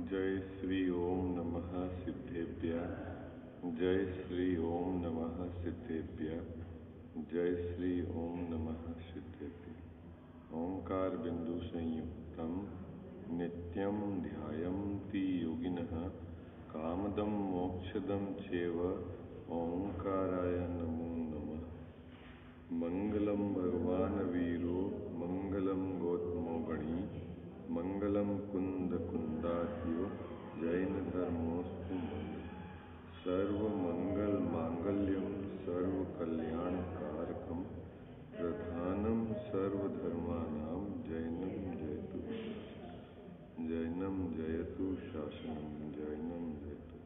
जय श्री ओम नमः सिद्धेभ्यः। जय श्री ओम नमः सिद्धेभ्यः। जय श्री ओम नमः सिद्धेभ्यः। ओंकार बिंदु संयुक्तम नित्यं ध्यायन्ति योगिनः कामदं मोक्षदं चैव ओंकाराय नमो नमः। मंगलम भगवान वीरो मंगलम गौतमो गणी मंगलम कुंद कुंदात्यो जैन धर्मोस्तु मंगल। सर्व मंगल मांगल्यम सर्व कल्याण कारकम प्रधानम सर्वधर्मानां जैनम जयतु शासनम जैनम जयतु।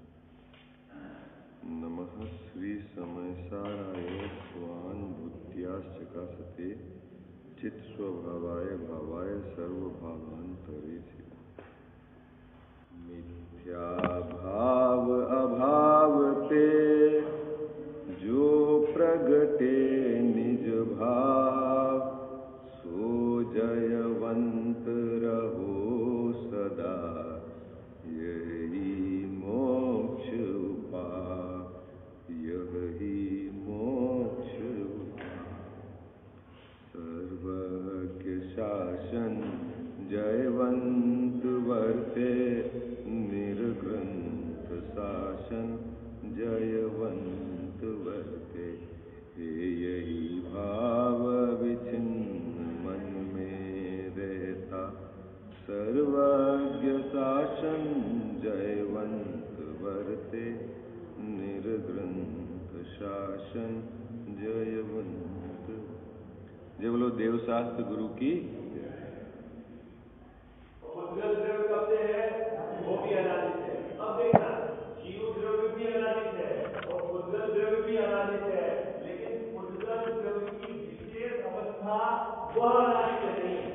नमः श्री समयसाराय स्वानुभूत्याश्चकासते चित् स्वभावाय भावाय सर्वभावांतरे। मिथ्या भाव अभाव ते जो प्रगटे निज भाव सो जयवंत रहो सदा यही मोक्ष उपाय यही मोक्ष सर्वज्ञ शासन जयवंत वर्ते निर्ग्रंथ शासन जयवंत वर्ते। यही भाव विचिन्न मन में रहता सर्वज्ञ शासन जयवंत वर्ते निर्ग्रंथ शासन जयवंत। जय बोलो देवशास्त्र गुरु की। उद्गल द्रव्य कब से है? वो भी अनादि से। अब देखना, जीव द्रव्य भी अनादि से है और उद्गल द्रव्य भी अनादि से है, लेकिन उद्गल द्रव्य की विशेष अवस्था वह अनादि से नहीं है।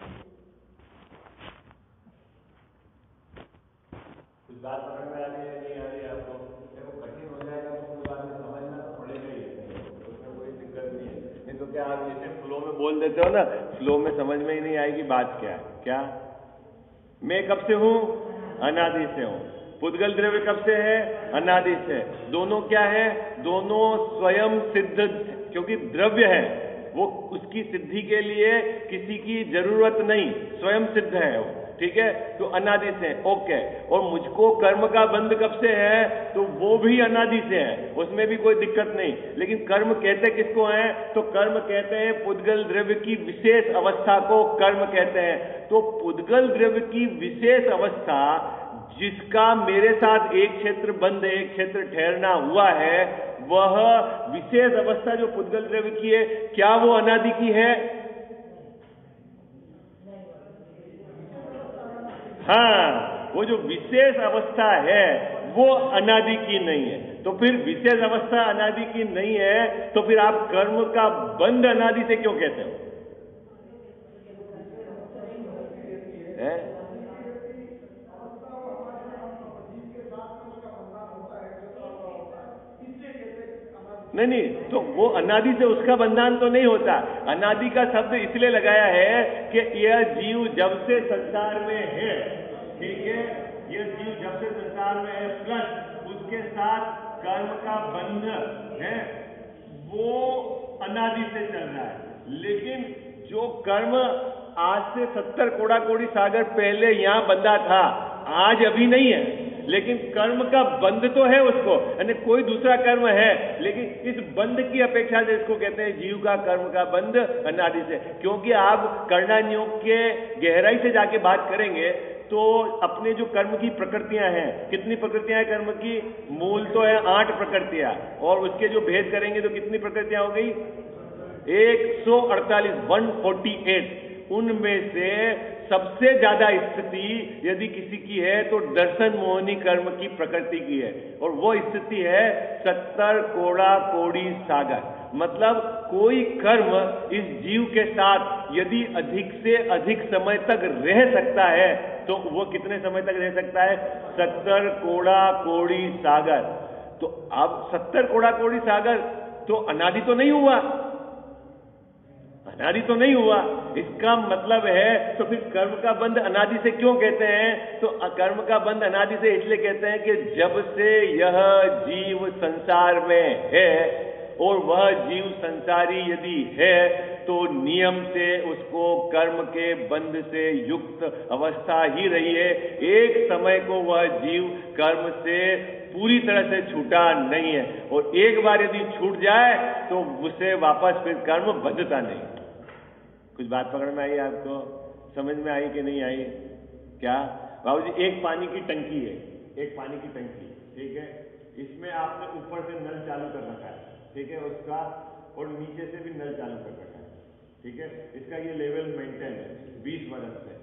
कुछ बात समझ में आ रही है नहीं आ रही है आपको? देखो कठिन हो जाएगा तो कोई बात नहीं, समझना तो पड़ेगा ही, उसमें कोई दिक्कत नहीं है। नहीं तो क्या आप जैसे फ्लो में बोल देते हो ना, फ्लो में समझ में ही नहीं आएगी बात क्या है। क्या मैं कब से हूं? अनादि से हूं। पुद्गल द्रव्य कब से है? अनादि से। दोनों क्या है? दोनों स्वयं सिद्ध, क्योंकि द्रव्य है वो, उसकी सिद्धि के लिए किसी की जरूरत नहीं, स्वयं सिद्ध है वो। ठीक है, तो अनादि से। ओके। और मुझको कर्म का बंध कब से है? तो वो भी अनादि से है, उसमें भी कोई दिक्कत नहीं। लेकिन कर्म कहते किसको हैं? तो कर्म कहते हैं पुद्गल द्रव्य की विशेष अवस्था को कर्म कहते हैं। तो पुद्गल द्रव्य की विशेष अवस्था जिसका मेरे साथ एक क्षेत्र बंध एक क्षेत्र ठहरना हुआ है, वह विशेष अवस्था जो पुद्गल द्रव्य की है, क्या वो अनादि की है? हाँ, वो जो विशेष अवस्था है वो अनादि की नहीं है। तो फिर विशेष अवस्था अनादि की नहीं है तो फिर आप कर्म का बंध अनादि से क्यों कहते हो? नहीं, तो वो अनादि से उसका बंधन तो नहीं होता। अनादि का शब्द इसलिए लगाया है कि यह जीव जब से संसार में है, ठीक है, यह जीव जब से संसार में है प्लस उसके साथ कर्म का बंध है, वो अनादि से चल रहा है। लेकिन जो कर्म आज से 70 कोड़ा कोड़ी सागर पहले यहां बंधा था, आज अभी नहीं है, लेकिन कर्म का बंध तो है उसको, यानी कोई दूसरा कर्म है, लेकिन इस बंध की अपेक्षा से इसको कहते हैं जीव का कर्म का बंध अनादि से। क्योंकि आप कर्णान्योग के गहराई से जाके बात करेंगे तो अपने जो कर्म की प्रकृतियां हैं, कितनी प्रकृतियां हैं कर्म की? मूल तो है 8 प्रकृतियां, और उसके जो भेद करेंगे तो कितनी प्रकृतियां हो गई? 148, 148। उनमें से सबसे ज्यादा स्थिति यदि किसी की है तो दर्शन मोहनी कर्म की प्रकृति की है, और वो स्थिति है 70 कोड़ा कोड़ी सागर। मतलब कोई कर्म इस जीव के साथ यदि अधिक से अधिक समय तक रह सकता है तो वो कितने समय तक रह सकता है? 70 कोड़ा कोड़ी सागर। तो अब 70 कोड़ा कोड़ी सागर तो अनादि तो नहीं हुआ, अनादि तो नहीं हुआ, इसका मतलब है तो फिर कर्म का बंध अनादि से क्यों कहते हैं? तो कर्म का बंध अनादि से इसलिए कहते हैं कि जब से यह जीव संसार में है और वह जीव संसारी यदि है तो नियम से उसको कर्म के बंध से युक्त अवस्था ही रही है। एक समय को वह जीव कर्म से पूरी तरह से छूटा नहीं है, और एक बार यदि छूट जाए तो उसे वापस फिर कर्म बंधता नहीं। कुछ बात पकड़ में आई आपको? समझ में आई कि नहीं आई? क्या बाबूजी, एक पानी की टंकी है, एक पानी की टंकी, ठीक है, इसमें आपने ऊपर से नल चालू कर रखा है, ठीक है, उसका, और नीचे से भी नल चालू कर रखा है, ठीक है, इसका ये लेवल मेंटेन है 20 वर्ष से,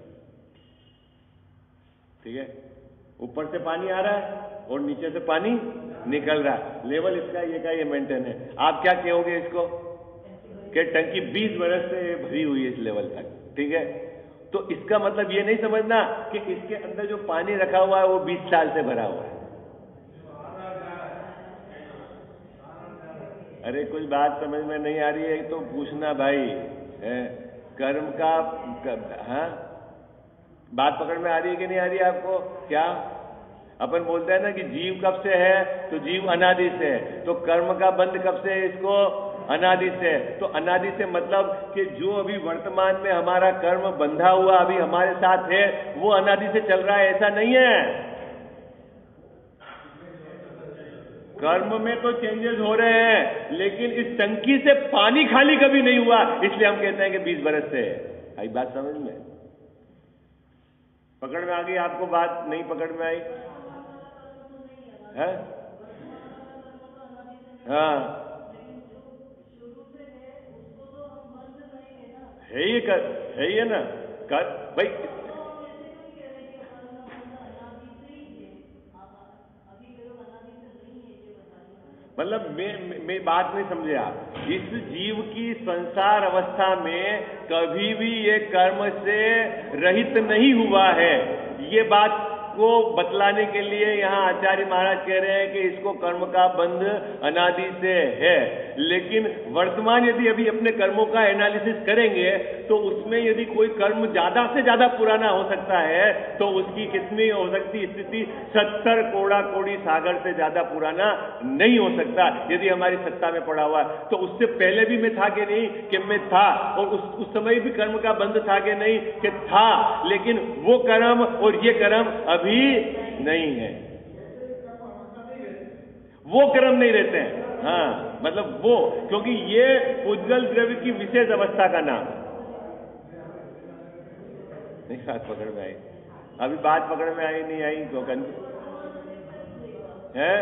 ठीक है, ऊपर से पानी आ रहा है और नीचे से पानी निकल रहा है, लेवल इसका ये का ये मेंटेन है। आप क्या कहोगे इसको कि टंकी 20 वर्ष से भरी हुई है इस लेवल तक, ठीक है। तो इसका मतलब ये नहीं समझना कि इसके अंदर जो पानी रखा हुआ है वो 20 साल से भरा हुआ है। अरे कुछ बात समझ में नहीं आ रही है तो पूछना भाई, है कर्म का, हाँ बात पकड़ में आ रही है कि नहीं आ रही है आपको? क्या अपन बोलते हैं ना कि जीव कब से है, तो जीव अनादि से है, तो कर्म का बंध कब से है? इसको अनादि से। तो अनादि से मतलब कि जो अभी वर्तमान में हमारा कर्म बंधा हुआ अभी हमारे साथ है वो अनादि से चल रहा है, ऐसा नहीं है। कर्म में तो चेंजेस हो रहे हैं, लेकिन इस टंकी से पानी खाली कभी नहीं हुआ, इसलिए हम कहते हैं कि 20 बरस से है। आई बात समझ में? पकड़ में आ गई आपको? बात नहीं पकड़ में आई है? हाँ है ये कर, है ये ना कर भाई। मतलब मैं बात नहीं समझे आप। इस जीव की संसार अवस्था में कभी भी ये कर्म से रहित नहीं हुआ है। ये बात को बतलाने के लिए यहाँ आचार्य महाराज कह रहे हैं कि इसको कर्म का बंध अनादि से है। लेकिन वर्तमान यदि अभी अपने कर्मों का एनालिसिस करेंगे तो उसमें यदि कोई कर्म ज्यादा से ज्यादा पुराना हो सकता है तो उसकी कितनी हो सकती स्थिति 70 कोड़ा कोड़ी सागर से ज्यादा पुराना नहीं हो सकता यदि हमारी सत्ता में पड़ा हुआ। तो उससे पहले भी मैं था कि नहीं कि मैं था, और उस समय भी कर्म का बंध था कि नहीं कि था, लेकिन वो कर्म और ये कर्म अभी नहीं है, वो कर्म नहीं रहते हैं। हाँ मतलब वो, क्योंकि ये उज्ज्वल द्रव्य की विशेष अवस्था का नाम नहीं। बात पकड़ में आई? अभी बात पकड़ में आई नहीं आई तो है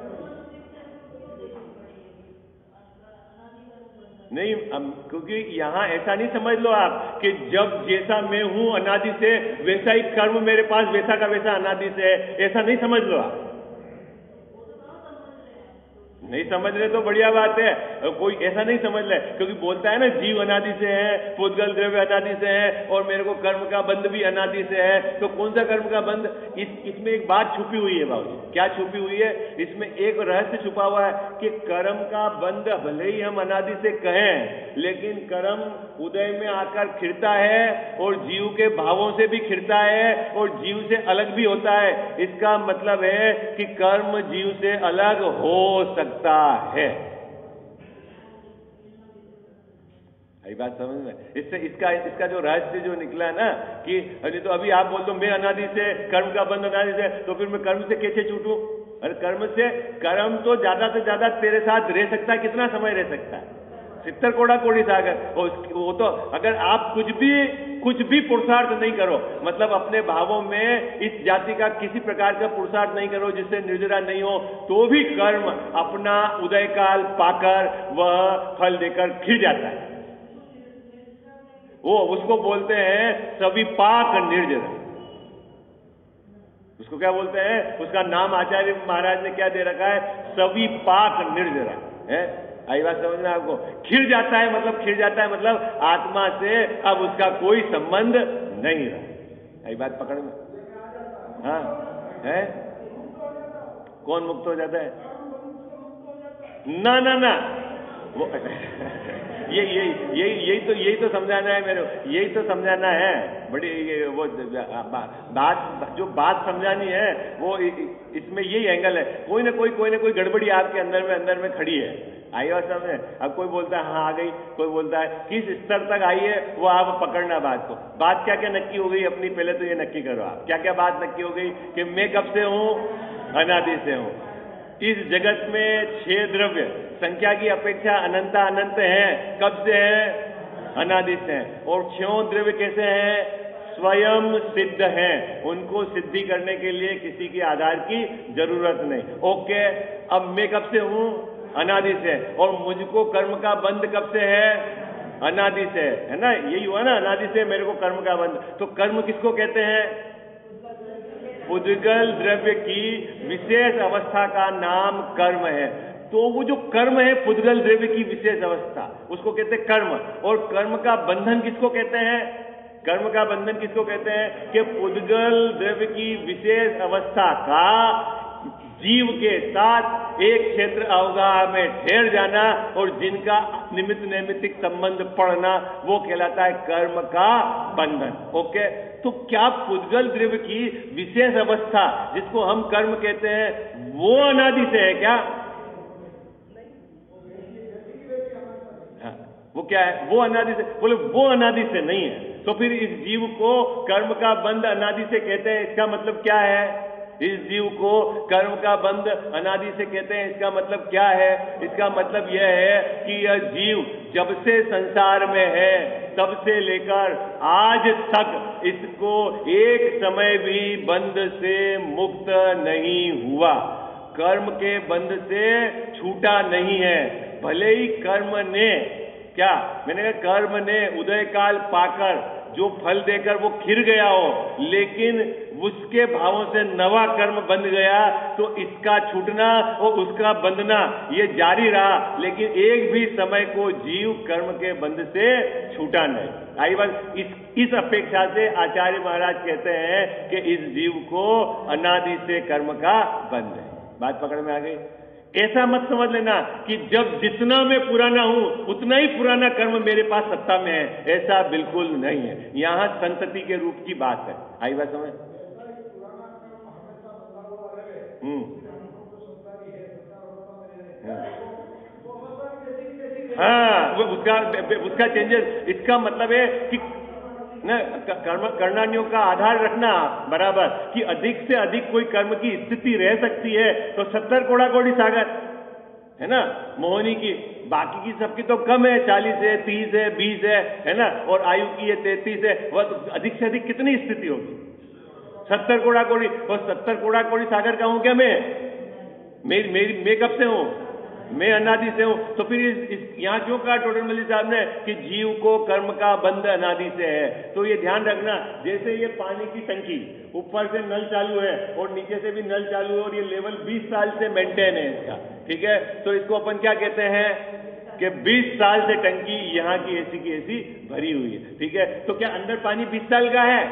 नहीं, क्योंकि यहां ऐसा नहीं समझ लो आप कि जब जैसा मैं हूं अनादि से वैसा ही कर्म मेरे पास वैसा का वैसा अनादि से है, ऐसा नहीं समझ लो आप। नहीं समझ रहे तो बढ़िया बात है, कोई ऐसा नहीं समझ ले, क्योंकि बोलता है ना जीव अनादि से है, पुद्गल द्रव्य अनादि से है और मेरे को कर्म का बंध भी अनादि से है। तो कौन सा कर्म का बंध? इसमें एक बात छुपी हुई है बाबू। क्या छुपी हुई है? इसमें एक रहस्य छुपा हुआ है कि कर्म का बंध भले ही हम अनादि से कहें, लेकिन कर्म उदय में आकर खिरता है और जीव के भावों से भी खिरता है और जीव से अलग भी होता है। इसका मतलब है कि कर्म जीव से अलग हो सकता है। आई बात समझ में? इससे इसका जो रहस्य जो निकला ना कि अरे तो अभी आप बोल दो मैं अनादि से, कर्म का बंध अनादि से, तो फिर मैं कर्म से कैसे छूटूं? अरे कर्म से, कर्म तो ज्यादा से ज्यादा तेरे साथ रह सकता है, कितना समय रह सकता है? 70 कोड़ा कोड़ी सागर। वो तो अगर आप कुछ भी पुरुषार्थ नहीं करो, मतलब अपने भावों में इस जाति का किसी प्रकार का पुरुषार्थ नहीं करो जिससे निर्जरा नहीं हो, तो भी कर्म अपना उदय काल पाकर वह फल देकर खिल जाता है। वो उसको बोलते हैं सविपाक निर्जरा। उसको क्या बोलते हैं? उसका नाम आचार्य महाराज ने क्या दे रखा है? सविपाक निर्जरा है। आई बात समझ में आपको? खिल जाता है मतलब, खिल जाता है मतलब आत्मा से अब उसका कोई संबंध नहीं रहा। आई बात पकड़ में? हाँ है? कौन मुक्त हो जाता है? ना ना ना, वो यही तो समझाना है मेरे को, यही तो समझाना है। बड़ी वो बात समझानी है वो इसमें यही एंगल है। कोई ना कोई गड़बड़ी आपके अंदर में खड़ी है। आई बात समझ में? अब कोई बोलता है हाँ आ गई, कोई बोलता है किस स्तर तक आई है वो आप पकड़ना बात को। बात क्या क्या नक्की हो गई अपनी, पहले तो ये नक्की करो आप क्या क्या बात नक्की हो गई कि मैं कब से हूं, अनादि से हूं। इस जगत में 6 द्रव्य संख्या की अपेक्षा अनंत हैं, कब से हैं, अनादि से हैं। और 6 द्रव्य कैसे हैं, स्वयं सिद्ध हैं, उनको सिद्धि करने के लिए किसी के आधार की जरूरत नहीं। ओके, अब मैं कब से हूं, अनादि से, और मुझको कर्म का बंध कब से है, अनादि से, है ना? यही हुआ ना, अनादि से मेरे को कर्म का बंध। तो कर्म किसको कहते हैं, पुद्गल द्रव्य की विशेष अवस्था का नाम कर्म है। तो वो जो कर्म है पुद्गल द्रव्य की विशेष अवस्था, उसको कहते हैं कर्म। और कर्म का बंधन किसको कहते हैं, कर्म का बंधन किसको कहते हैं कि पुद्गल द्रव्य की विशेष अवस्था का जीव के साथ एक क्षेत्र अवगाह में ठहर जाना और जिनका निमित्त नैमित्तिक संबंध पड़ना, वो कहलाता है कर्म का बंधन। ओके, तो क्या पुद्गल द्रव्य की विशेष अवस्था जिसको हम कर्म कहते हैं वो अनादि से है क्या? हाँ, वो क्या है, वो अनादि से, बोले वो अनादि से नहीं है। तो फिर इस जीव को कर्म का बंध अनादि से कहते हैं, इसका मतलब क्या है? इस जीव को कर्म का बंध अनादि से कहते हैं, इसका मतलब क्या है? इसका मतलब यह है कि यह जीव जब से संसार में है तब से लेकर आज तक इसको एक समय भी बंध से मुक्त नहीं हुआ, कर्म के बंध से छूटा नहीं है। भले ही कर्म ने क्या, मैंने कहा कर्म ने उदय काल पाकर जो फल देकर वो खिर गया हो, लेकिन उसके भावों से नवा कर्म बंध गया, तो इसका छूटना और उसका बंधना ये जारी रहा, लेकिन एक भी समय को जीव कर्म के बंध से छूटा नहीं। आई बात, इस अपेक्षा से आचार्य महाराज कहते हैं कि इस जीव को अनादि से कर्म का बंध है। बात पकड़ में आ गई? ऐसा मत समझ लेना कि जब जितना मैं पुराना हूं उतना ही पुराना कर्म मेरे पास सत्ता में है, ऐसा बिल्कुल नहीं है। यहां संतति के रूप की बात है। आई बात समझ? हाँ, वो उसका चेंजेस, इसका मतलब है कि न कर्मान्यों का आधार रखना बराबर कि अधिक से अधिक कोई कर्म की स्थिति रह सकती है तो 70 कोड़ा कोड़ी सागर है ना, मोहनी की, बाकी की सबकी तो कम है, 40 है, 30 है, 20 है ना, और आयु की है 33 है, वह तो अधिक से अधिक कितनी स्थिति होगी, 70 कोड़ा कोड़ी। और 70 कोड़ा कोड़ी सागर का हूं क्या मैं कब से हूं, मैं अनादि से हूं। तो फिर यहां क्यों कहा टोडरमल साहब ने कि जीव को कर्म का बंध अनादि से है? तो ये ध्यान रखना, जैसे ये पानी की टंकी ऊपर से नल चालू है और नीचे से भी नल चालू है और ये लेवल 20 साल से मेंटेन है इसका, ठीक है, तो इसको अपन क्या कहते हैं कि 20 साल से टंकी यहां की ऐसी भरी हुई है, ठीक है। तो क्या अंदर पानी 20 साल का है?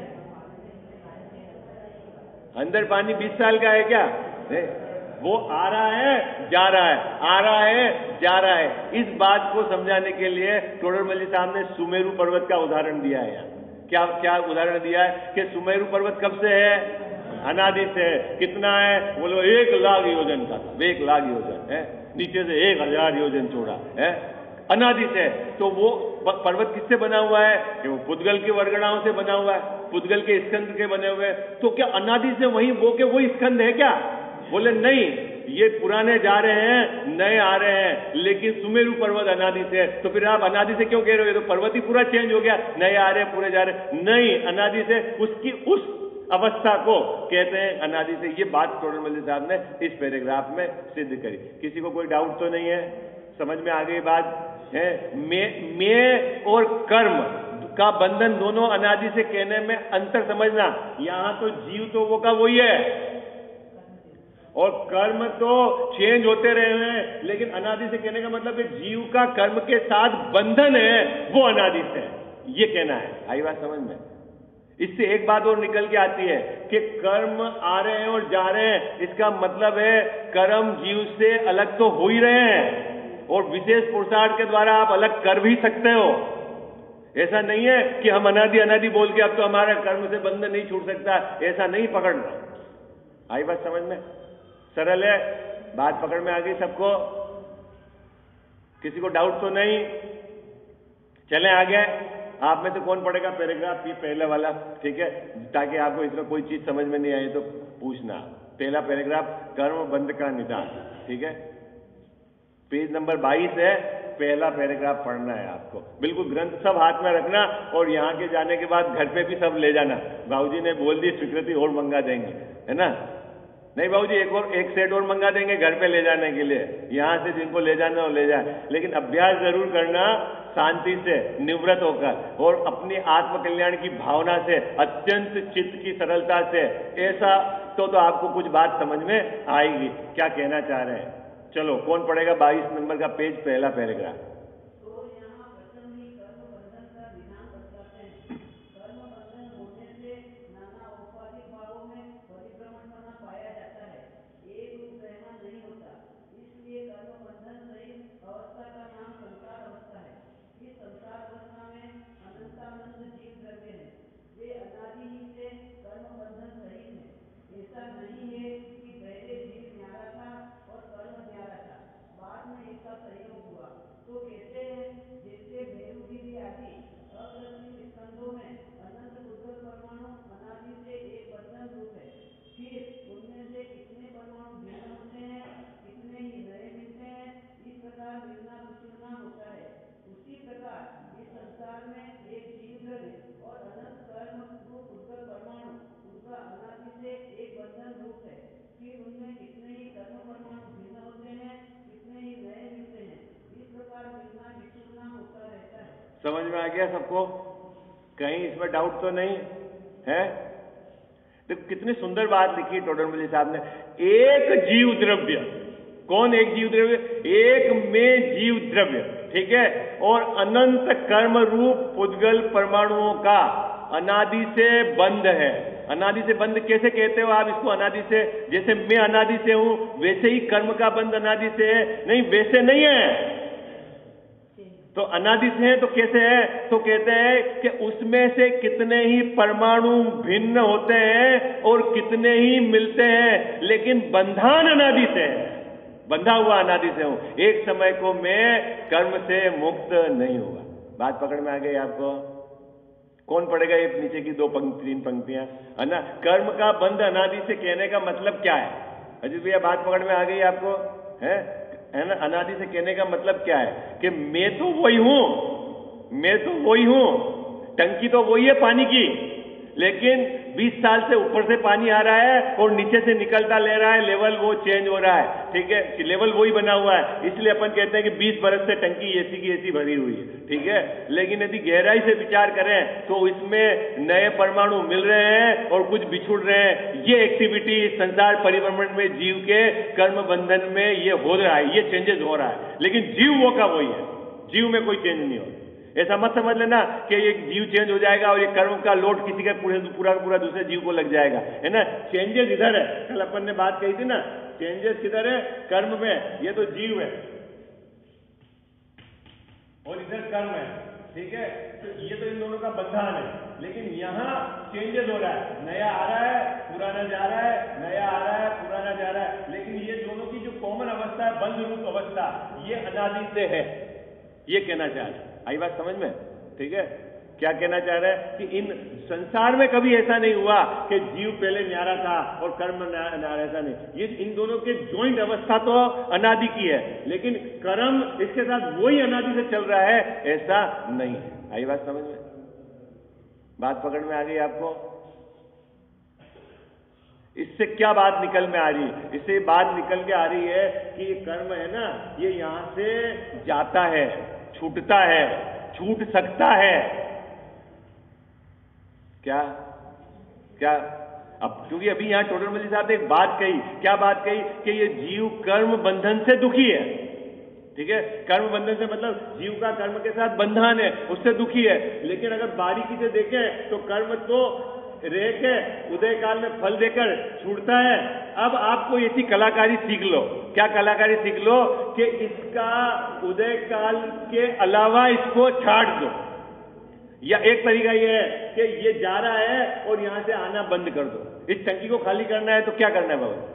अंदर पानी 20 साल का है क्या? वो आ रहा है जा रहा है, आ रहा है जा रहा है। इस बात को समझाने के लिए टोडरमल साहब ने सुमेरु पर्वत का उदाहरण दिया है। क्या उदाहरण दिया है कि सुमेरु पर्वत कब से है? अनादि से है। कितना है? बोलो 1 लाख योजन का, 1 लाख योजन है, नीचे से 1000 योजन चौड़ा है, अनादि से। तो वो पर्वत किससे बना हुआ है? कि वो पुद्गल के वर्गणाओं से बना हुआ है, पुद्गल के स्कंद के बने हुए। तो क्या अनादि से वही वो के वही स्कंद है क्या? बोले नहीं, ये पुराने जा रहे हैं, नए आ रहे हैं, लेकिन सुमेरु पर्वत अनादि से है। तो फिर आप अनादि से क्यों कह रहे हो? ये तो पर्वत ही पूरा चेंज हो गया, नए आ रहे हैं, पूरे जा रहे हैं। नहीं, अनादि से उसकी उस अवस्था को कहते हैं अनादि से। ये बात टोडरमल साहब ने इस पैराग्राफ में सिद्ध करी। किसी को कोई डाउट तो नहीं है? समझ में आ गई बात है? मैं और कर्म का बंधन दोनों अनादि से कहने में अंतर समझना। यहां तो जीव तो वो का वही है और कर्म तो चेंज होते रहे हैं, लेकिन अनादि से कहने का मतलब है जीव का कर्म के साथ बंधन है वो अनादि से है, ये कहना है। आई बात समझ में? इससे एक बात और निकल के आती है कि कर्म आ रहे हैं और जा रहे हैं, इसका मतलब है कर्म जीव से अलग तो हो ही रहे हैं, और विशेष पुरुषार्थ के द्वारा आप अलग कर भी सकते हो। ऐसा नहीं है कि हम अनादि अनादि बोल के अब तो हमारा कर्म से बंधन नहीं छूट सकता, ऐसा नहीं पकड़ना। आई बात समझ में? सरल है, बात पकड़ में आ गई सबको? किसी को डाउट तो नहीं? चलें आगे। आप में से कौन पढ़ेगा पैराग्राफ ये पहले वाला? ठीक है, ताकि आपको इसमें कोई चीज समझ में नहीं आई तो पूछना। पहला पैराग्राफ, कर्म बंध का निदान। ठीक है, पेज नंबर 22 है, पहला पैराग्राफ पढ़ना है आपको। बिल्कुल ग्रंथ सब हाथ में रखना और यहाँ के जाने के बाद घर पे भी सब ले जाना। बाबूजी ने बोल दी स्वीकृति और मंगा देंगे, है ना? नहीं बाबूजी, एक सेट और मंगा देंगे घर पे ले जाने के लिए। यहां से जिनको ले जाना हो ले जाए, लेकिन अभ्यास जरूर करना शांति से, निवृत्त होकर और अपनी आत्म कल्याण की भावना से, अत्यंत चित्त की सरलता से। ऐसा तो आपको कुछ बात समझ में आएगी क्या कहना चाह रहे हैं। चलो, कौन पढ़ेगा 22 नंबर का पेज, पहला पैराग्राफ। समझ में आ गया सबको? कहीं इसमें डाउट तो नहीं है? देखो कितनी सुंदर बात लिखी टोडरमल साहब ने। एक जीव द्रव्य, कौन एक जीव द्रव्य? एक में जीव द्रव्य, ठीक है, और अनंत कर्म रूप उद्गल परमाणुओं का अनादि से बंध है। अनादि से बंध कैसे कहते हो आप इसको? अनादि से, जैसे मैं अनादि से हूं वैसे ही कर्म का बंध अनादि से है? नहीं, वैसे नहीं है। तो अनादि से है तो कैसे है? तो कहते हैं कि उसमें से कितने ही परमाणु भिन्न होते हैं और कितने ही मिलते हैं, लेकिन बंधन अनादि से है। बंधा हुआ अनादि से हूं। एक समय को मैं कर्म से मुक्त नहीं हुआ। बात पकड़ में आ गई आपको? कौन पढ़ेगा ये नीचे की 3 पंक्तियां, है ना? कर्म का बंध अनादि से कहने का मतलब क्या है? अजीत भैया, बात पकड़ में आ गई आपको? है ना? अनादि से कहने का मतलब क्या है? कि मैं तो वही हूं, मैं तो वही हूं, टंकी तो वही है पानी की, लेकिन 20 साल से ऊपर से पानी आ रहा है और नीचे से निकलता ले रहा है, लेवल वो चेंज हो रहा है। ठीक है, लेवल वही बना हुआ है। इसलिए अपन कहते हैं कि 20 बरस से टंकी ऐसी की ऐसी भरी हुई है। ठीक है, लेकिन यदि गहराई से विचार करें तो इसमें नए परमाणु मिल रहे हैं और कुछ बिछुड़ रहे हैं। ये एक्टिविटी संसार परिभ्रमण में जीव के कर्म बंधन में ये हो रहा है, ये चेंजेस हो रहा है, लेकिन जीव वो का वही है। जीव में कोई चेंज नहीं हो। ऐसा मत समझ लेना कि ये जीव चेंज हो जाएगा और ये कर्म का लोड किसी का पूरा का पूरा दूसरे जीव को लग जाएगा, है ना? चेंजेस इधर है। कल अपन ने बात कही थी ना, चेंजेस किधर है? कर्म में। ये तो जीव है और इधर कर्म है, ठीक है? तो ये तो इन दोनों का बंधन है, लेकिन यहाँ चेंजेस हो रहा है। नया आ रहा है, पुराना जा रहा है, नया आ रहा है, पुराना जा रहा है, लेकिन ये दोनों की जो कॉमन अवस्था है, बंध रूप अवस्था, ये अनादि से है। ये कहना चाह रहे हैं। आई बात समझ में? ठीक है, क्या कहना चाह रहे हैं कि इन संसार में कभी ऐसा नहीं हुआ कि जीव पहले न्यारा था और कर्म न्यारा, ऐसा नहीं। ये इन दोनों के ज्वाइंट अवस्था तो अनादि की है, लेकिन कर्म इसके साथ वही अनादि से चल रहा है, ऐसा नहीं है। आई बात समझ में? बात पकड़ में आ गई आपको? इससे क्या बात निकल में आ रही है? इससे बात निकल के आ रही है कि ये कर्म है ना, ये यहां से जाता है, छूटता है, छूट सकता है। क्या क्या? अब क्योंकि अभी यहां टोडरमल साहब ने एक बात कही, क्या बात कही? कि ये जीव कर्म बंधन से दुखी है। ठीक है, कर्म बंधन से मतलब जीव का कर्म के साथ बंधन है, उससे दुखी है। लेकिन अगर बारीकी से देखें तो कर्म तो रह के उदय काल में फल देकर छूटता है। अब आपको ऐसी कलाकारी सीख लो। क्या कलाकारी सीख लो कि इसका उदय काल के अलावा इसको छाट दो, या एक तरीका यह है कि ये जा रहा है और यहां से आना बंद कर दो। इस टंकी को खाली करना है तो क्या करना है बाबू?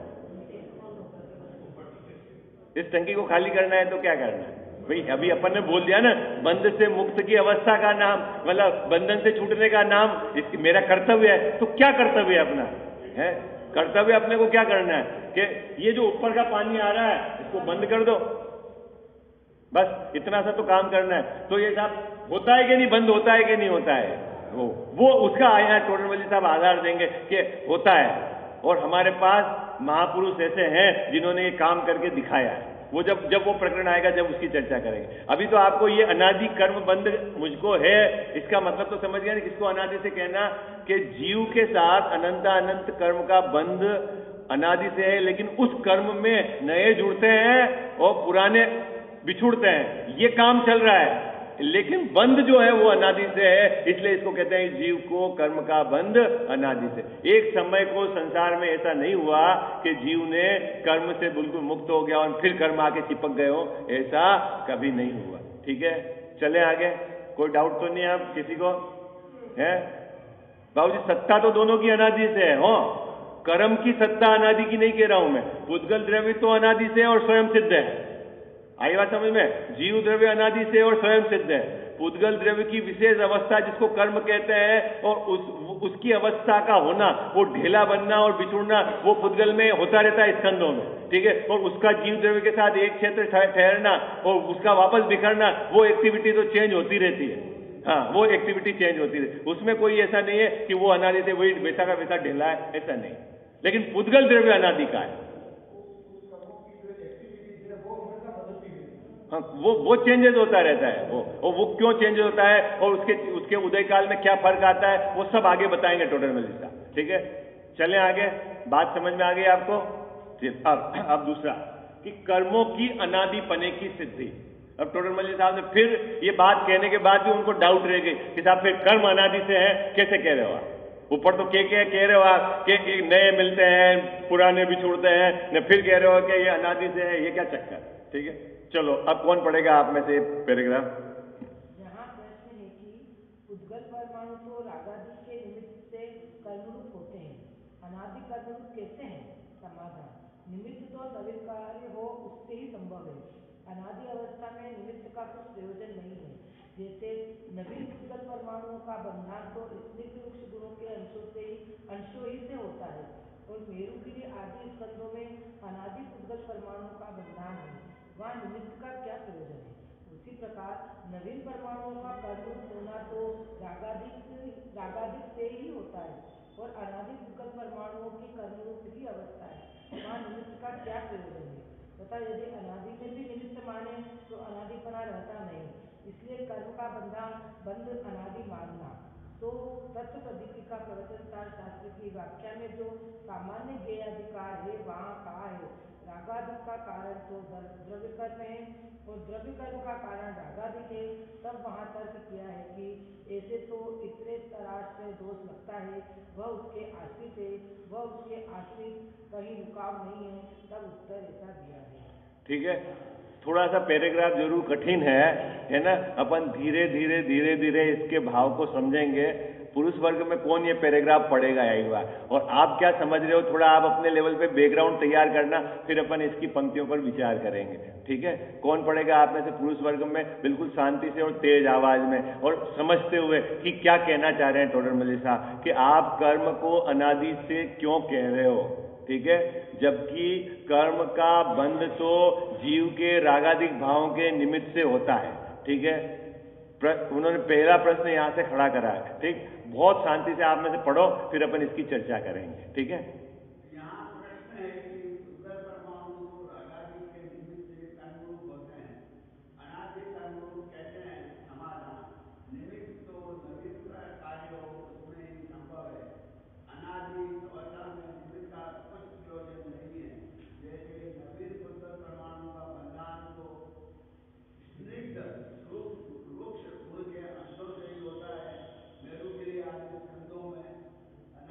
इस टंकी को खाली करना है तो क्या करना है भाई? अभी अपन ने बोल दिया ना, बंध से मुक्त की अवस्था का नाम, मतलब बंधन से छूटने का नाम मेरा कर्तव्य है। तो क्या कर्तव्य है अपना? है कर्तव्य अपने को क्या करना है कि ये जो ऊपर का पानी आ रहा है इसको बंद कर दो, बस इतना सा तो काम करना है। तो ये साहब होता है कि नहीं, बंद होता है कि नहीं होता है? वो उसका यहाँ टोडरमल साहब आधार देंगे कि होता है। और हमारे पास महापुरुष ऐसे हैं जिन्होंने ये काम करके दिखाया है। वो जब वो प्रकरण आएगा जब उसकी चर्चा करेंगे। अभी तो आपको ये अनादि कर्म बंध मुझको है, इसका मतलब तो समझ गया ना किसको अनादि से कहना, कि जीव के साथ अनंत अनंत कर्म का बंध अनादि से है, लेकिन उस कर्म में नए जुड़ते हैं और पुराने बिछुड़ते हैं। ये काम चल रहा है, लेकिन बंध जो है वो अनादि से है, इसलिए इसको कहते हैं जीव को कर्म का बंध अनादि से। एक समय को संसार में ऐसा नहीं हुआ कि जीव ने कर्म से बिल्कुल मुक्त हो गया और फिर कर्म आके चिपक गए हो, ऐसा कभी नहीं हुआ। ठीक है, चले आगे। कोई डाउट तो नहीं है आप किसी को? है बाबूजी, सत्ता तो दोनों की अनादि से है। हो, कर्म की सत्ता अनादि की नहीं कह रहा हूं मैं। पुद्गल द्रव्य तो अनादि से और स्वयं सिद्ध है। आई बात समझ में? जीव द्रव्य अनादि से और स्वयं सिद्ध है। पुद्गल द्रव्य की विशेष अवस्था जिसको कर्म कहते हैं, और उसकी अवस्था का होना, वो ढेला बनना और बिछुड़ना, वो पुद्गल में होता रहता है स्कंदों में। ठीक है, और उसका जीव द्रव्य के साथ एक क्षेत्र ठहरना और उसका वापस बिखरना, वो एक्टिविटी तो चेंज होती रहती है। हाँ, वो एक्टिविटी चेंज होती रहती, उसमें कोई ऐसा नहीं है कि वो अनादि से वही वैसा का वैसा ढेला है, ऐसा नहीं। लेकिन पुद्गल द्रव्य अनादि का है। हाँ, वो चेंजेस होता रहता है। वो क्यों चेंज होता है और उसके उदय काल में क्या फर्क आता है, वो सब आगे बताएंगे टोडरमल जी साहब। ठीक है, चलें आगे। बात समझ में आ गई आपको? अब दूसरा कि कर्मों की अनादिपने की सिद्धि। अब टोडरमल जी साहब ने फिर ये बात कहने के बाद भी उनको डाउट रह गई कि साहब फिर कर्म अनादि से है, कैसे कह रहे हो आप? ऊपर तो कह रहे हो आप कि नए मिलते हैं, पुराने भी छोड़ते हैं, न फिर कह रहे हो कि ये अनादि से है, ये क्या चक्कर? ठीक है, चलो अब कौन पढ़ेगा आप में से पैराग्राफ? यहाँ प्रश्न है कि उद्गल परमाणु तो रागादि के निमित्त से कर्मरूप होते हैं, अनादि कर्मरूप कैसे हैं? समाधान: निमित्त तो नवीन कार्य हो उससे ही संभव है। अनादि अवस्था में निमित्त का कुछ प्रयोजन नहीं है। जैसे नवीन उद्गल परमाणुओं का बंधन तो स्निग्ध वृक्ष गुणों के अंशों ही से होता है, और मेरुगिरी आदि स्कंदों में अनादि उद्गल परमाणुओं का बंधन है, वहाँ निमित्त का क्या प्रयोजन है? उसी प्रकार नवीन परमाणुओं का कर्मरूप होना तो रागादिक से ही होता है, और अनादि उद्गल परमाणुओं की कर्मरूप ही अवस्था है, वहाँ निमित्त का क्या प्रयोजन है? तथा यदि अनादि में भी निमित्त माने तो अनादिपना रहता नहीं, इसलिए कर्म का बंध अनादि मानना। तो तत्व पद्धति का प्रवचन सार शास्त्र की व्याख्या में जो सामान्य ज्ञेयाधिकार है वहाँ कहा है रागादि का कारण तो द्रव्य कर्म है और द्रव्य कर्म का कारण रागादि है। तब वहाँ तर्क किया है कि ऐसे तो इतने तराश में दोष लगता है, वह उसके आश्रित है, वह उसके आश्रित कहीं रुकाव नहीं है। तब उत्तर ऐसा दिया है। ठीक है, थोड़ा सा पैराग्राफ जरूर कठिन है ना? अपन धीरे धीरे धीरे धीरे इसके भाव को समझेंगे। पुरुष वर्ग में कौन ये पैराग्राफ पढ़ेगा एक बार? और आप क्या समझ रहे हो, थोड़ा आप अपने लेवल पे बैकग्राउंड तैयार करना, फिर अपन इसकी पंक्तियों पर विचार करेंगे। ठीक है, कौन पढ़ेगा आप में से पुरुष वर्ग में? बिल्कुल शांति से और तेज आवाज में और समझते हुए कि क्या कहना चाह रहे हैं टोडरमल साहब, कि आप कर्म को अनादि से क्यों कह रहे हो। ठीक है, जबकि कर्म का बंध तो जीव के रागादिक भावों के निमित्त से होता है। ठीक है, उन्होंने पहला प्रश्न यहां से खड़ा करा है। ठीक, बहुत शांति से आप में से पढ़ो, फिर अपन इसकी चर्चा करेंगे। ठीक है, यहाँ प्रश्न है कि उद्गल परमाणु तो रागादि के निमित्त से कर्मरूप होते हैं, अनादि कर्मरूप कहते हैं। समाधान: निमित्त तो नवीन कार्य हो उसमें ही संभव है। अनादि अवस्था में निमित्त का कुछ प्रयोजन नहीं है। जैसे नवीन उद्गल परमाणु का बंधन तो स्निग्ध वृक्ष गुण के अंशों से ही होता है, मेरुगिरी आदि स्कंदों में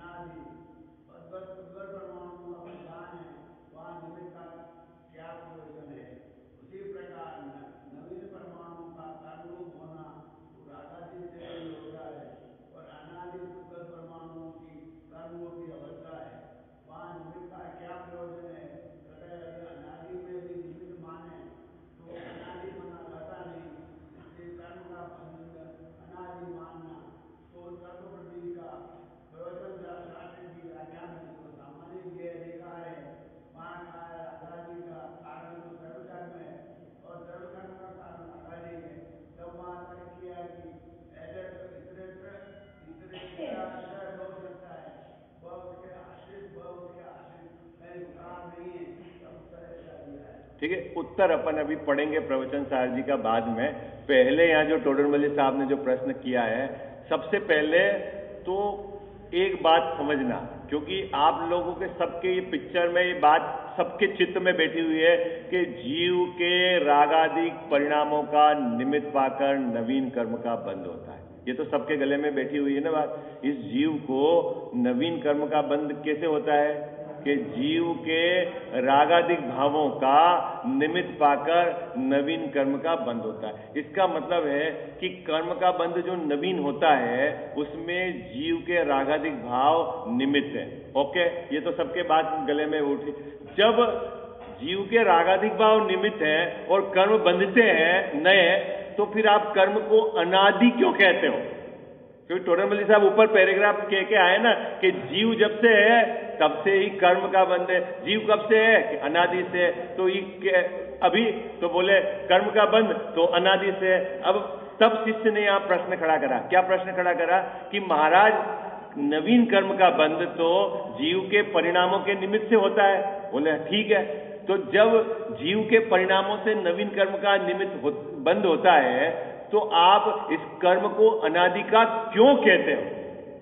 ठीक है, उत्तर अपन अभी पढ़ेंगे प्रवचन सार जी का बाद में। पहले यहाँ जो टोडरमल साहब ने जो प्रश्न किया है, सबसे पहले तो एक बात समझना, क्योंकि आप लोगों के सबके ये पिक्चर में ये बात सबके चित्त में बैठी हुई है कि जीव के रागादिक परिणामों का निमित्त पाकर नवीन कर्म का बंध होता है। ये तो सबके गले में बैठी हुई है ना बात। इस जीव को नवीन कर्म का बंध कैसे होता है कि जीव के रागादिक भावों का निमित्त पाकर नवीन कर्म का बंध होता है। इसका मतलब है कि कर्म का बंध जो नवीन होता है उसमें जीव के रागादिक भाव निमित्त है। ओके, ये तो सबके बात गले में उठी। जब जीव के रागादिक भाव निमित्त है और कर्म बंधते हैं नए, तो फिर आप कर्म को अनादि क्यों कहते हो? क्योंकि टोडरमल साहब ऊपर पैराग्राफ कह के आए ना कि जीव जब से है तब से ही कर्म का बंध है। जीव कब से है? कि अनादि से। तो अभी तो बोले कर्म का बंध तो अनादि से है। अब तब शिष्य ने यहां प्रश्न खड़ा करा। क्या प्रश्न खड़ा करा? कि महाराज नवीन कर्म का बंध तो जीव के परिणामों के निमित्त से होता है। बोले ठीक है, तो जब जीव के परिणामों से नवीन कर्म का निमित्त बंद होता है तो आप इस कर्म को अनादि का क्यों कहते हो?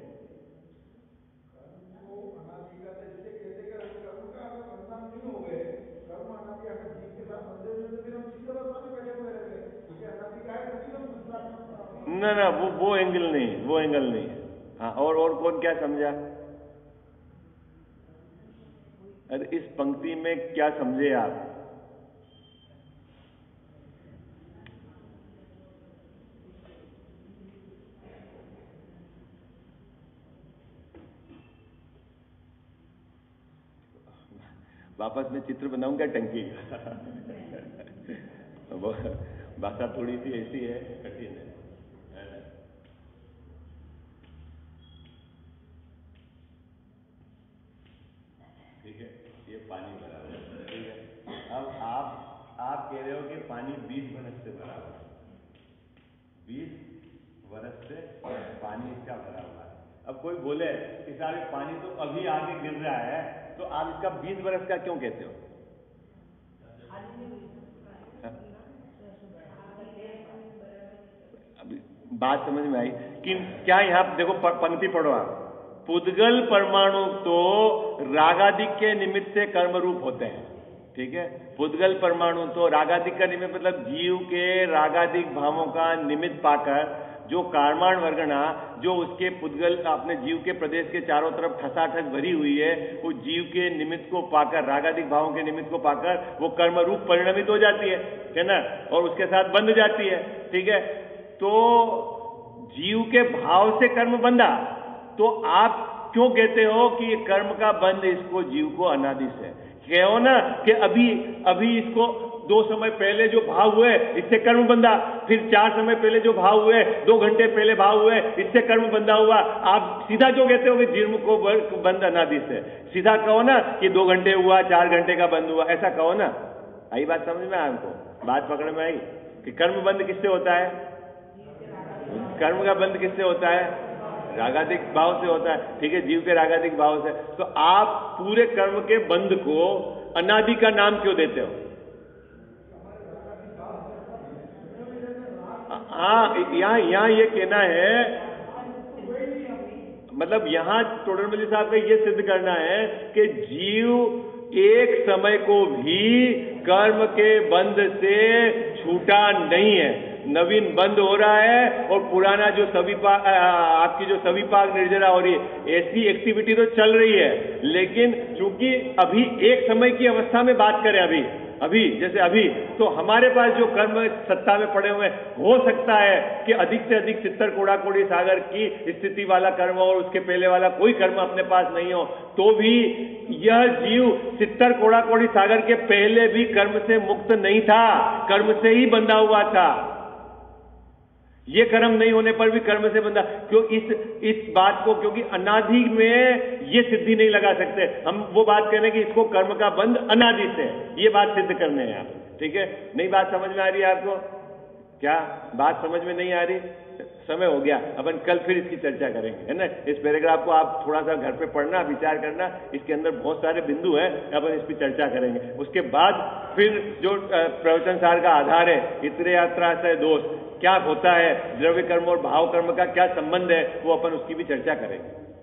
ना वो एंगल नहीं। हाँ, और कौन क्या समझा? अरे इस पंक्ति में क्या समझे आप? वापस में चित्र बनाऊंगा टंकी का। भाषा थोड़ी सी ऐसी है, कठिन है। ठीक है, ये पानी भरा हुआ है। ठीक है, अब आप कह रहे हो कि पानी 20 बरस से भरा हुआ है। 20 बरस से पानी इसका भरा हुआ है। अब कोई बोले कि साहब पानी तो अभी आगे गिर रहा है, तो आप इसका 20 बरस का क्यों कहते हो? अभी बात समझ में आई कि क्या? यहाँ देखो पंक्ति पढ़ो आप। पुद्गल परमाणु तो रागादिक के निमित्त से कर्म रूप होते हैं। ठीक है, पुद्गल परमाणु तो रागादिक का निमित्त मतलब जीव के रागादिक भावों का निमित्त पाकर जो कार्माण वर्गणा जो उसके पुद्गल अपने जीव के प्रदेश के चारों तरफ ठसाठस भरी हुई है, वो जीव के निमित्त को पाकर, रागादिक भावों के निमित्त को पाकर वो कर्म रूप परिणमित हो जाती है ना, और उसके साथ बंध जाती है। ठीक है, तो जीव के भाव से कर्म बंधा, तो आप क्यों कहते हो कि ये कर्म का बंध इसको जीव को अनादि से? कहो ना कि अभी इसको 2 समय पहले जो भाव हुए इससे कर्म बंधा, फिर 4 समय पहले जो भाव हुए, 2 घंटे पहले भाव हुए इससे कर्म बंधा हुआ। आप सीधा क्यों कहते हो कि जीव को बंध अनादि से? सीधा कहो ना कि 2 घंटे हुआ, 4 घंटे का बंद हुआ, ऐसा कहो ना। आई बात समझ में? आपको बात पकड़ में आई कि कर्म बंध किससे होता है? कर्म का बंध किससे होता है? रागादिक भाव से होता है। ठीक है, जीव के रागादिक भाव से। तो आप पूरे कर्म के बंध को अनादि का नाम क्यों देते हो? हाँ, यहाँ ये कहना है, मतलब यहाँ टोडरमल साहब का ये सिद्ध करना है कि जीव एक समय को भी कर्म के बंध से छूटा नहीं है। नवीन बंद हो रहा है और पुराना जो सविपाक, आपकी जो सविपाक निर्जरा हो रही है, ऐसी एक्टिविटी तो चल रही है। लेकिन चूंकि अभी एक समय की अवस्था में बात करें, अभी जैसे अभी तो हमारे पास जो कर्म सत्ता में पड़े हुए, हो सकता है कि अधिक से अधिक चित्तर कोड़ा कोड़ी सागर की स्थिति वाला कर्म और उसके पहले वाला कोई कर्म अपने पास नहीं हो, तो भी यह जीव चित्तर कोड़ा कोड़ी सागर के पहले भी कर्म से मुक्त नहीं था, कर्म से ही बंधा हुआ था। ये कर्म नहीं होने पर भी कर्म से बंधा क्यों? इस बात को, क्योंकि अनादि में ये सिद्धि नहीं लगा सकते हम। वो बात कह रहे हैं कि इसको कर्म का बंध अनादि से, ये बात सिद्ध करने हैं आप। ठीक है, नहीं बात समझ में आ रही है आपको? क्या बात समझ में नहीं आ रही? समय हो गया, अपन कल फिर इसकी चर्चा करेंगे, है ना। इस पैराग्राफ को आप थोड़ा सा घर पे पढ़ना, विचार करना, इसके अंदर बहुत सारे बिंदु हैं, अपन इस पर चर्चा करेंगे। उसके बाद फिर जो प्रवचन सार का आधार है, इतरे यात्रा से दोष क्या होता है, द्रव्य कर्म और भाव कर्म का क्या संबंध है, वो अपन उसकी भी चर्चा करेंगे।